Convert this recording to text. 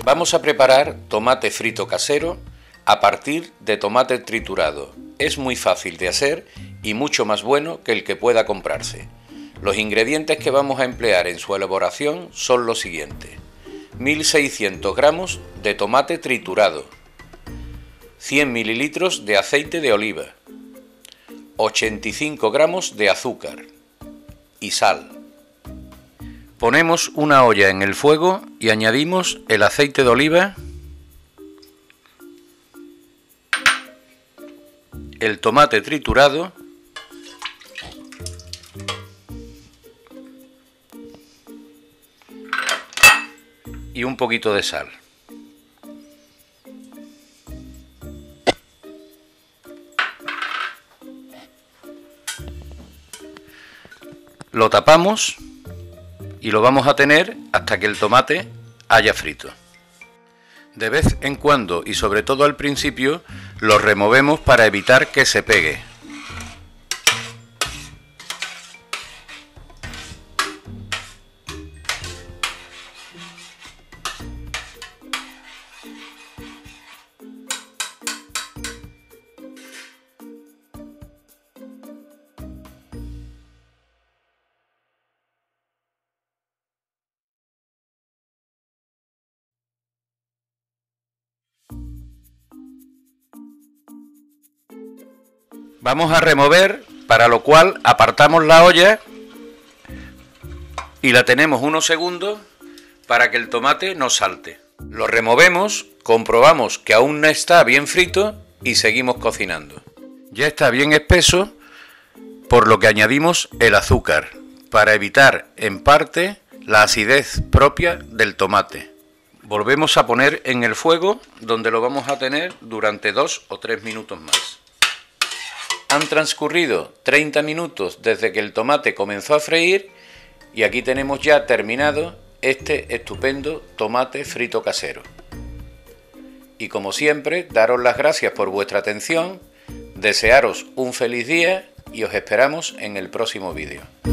Vamos a preparar tomate frito casero a partir de tomate triturado. Es muy fácil de hacer y mucho más bueno que el que pueda comprarse. Los ingredientes que vamos a emplear en su elaboración son los siguientes: 1600 gramos de tomate triturado, 100 mililitros de aceite de oliva, 85 gramos de azúcar y sal. Ponemos una olla en el fuego y añadimos el aceite de oliva, el tomate triturado y un poquito de sal. Lo tapamos y lo vamos a tener hasta que el tomate haya frito. De vez en cuando, y sobre todo al principio, lo removemos para evitar que se pegue. Vamos a remover, para lo cual apartamos la olla y la tenemos unos segundos para que el tomate no salte. Lo removemos, comprobamos que aún no está bien frito y seguimos cocinando. Ya está bien espeso, por lo que añadimos el azúcar, para evitar en parte la acidez propia del tomate. Volvemos a poner en el fuego, donde lo vamos a tener durante 2 o 3 minutos más. Han transcurrido 30 minutos desde que el tomate comenzó a freír y aquí tenemos ya terminado este estupendo tomate frito casero. Y como siempre, daros las gracias por vuestra atención, desearos un feliz día y os esperamos en el próximo vídeo.